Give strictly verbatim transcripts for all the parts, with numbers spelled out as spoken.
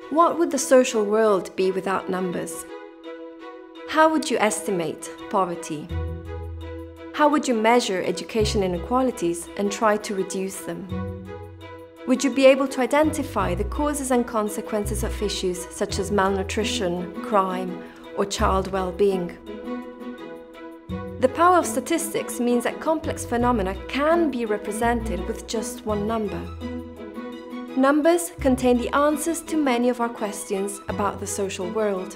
What would the social world be without numbers? How would you estimate poverty? How would you measure education inequalities and try to reduce them? Would you be able to identify the causes and consequences of issues such as malnutrition, crime, or child well-being? The power of statistics means that complex phenomena can be represented with just one number. Numbers contain the answers to many of our questions about the social world.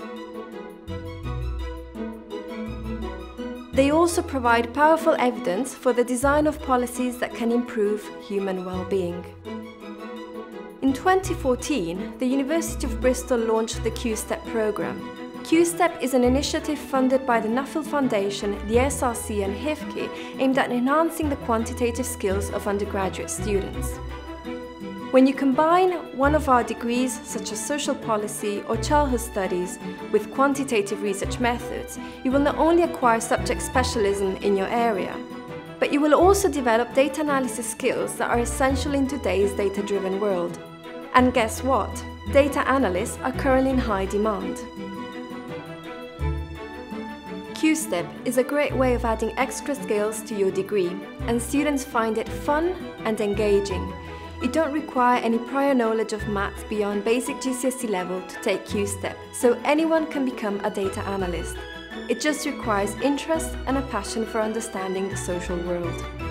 They also provide powerful evidence for the design of policies that can improve human well-being. In twenty fourteen, the University of Bristol launched the Q-Step programme. Q-Step is an initiative funded by the Nuffield Foundation, the S R C and H I F K aimed at enhancing the quantitative skills of undergraduate students. When you combine one of our degrees, such as social policy or childhood studies, with quantitative research methods, you will not only acquire subject specialism in your area, but you will also develop data analysis skills that are essential in today's data-driven world. And guess what? Data analysts are currently in high demand. Q-Step is a great way of adding extra skills to your degree, and students find it fun and engaging. You don't require any prior knowledge of maths beyond basic G C S E level to take Q-Step, so anyone can become a data analyst. It just requires interest and a passion for understanding the social world.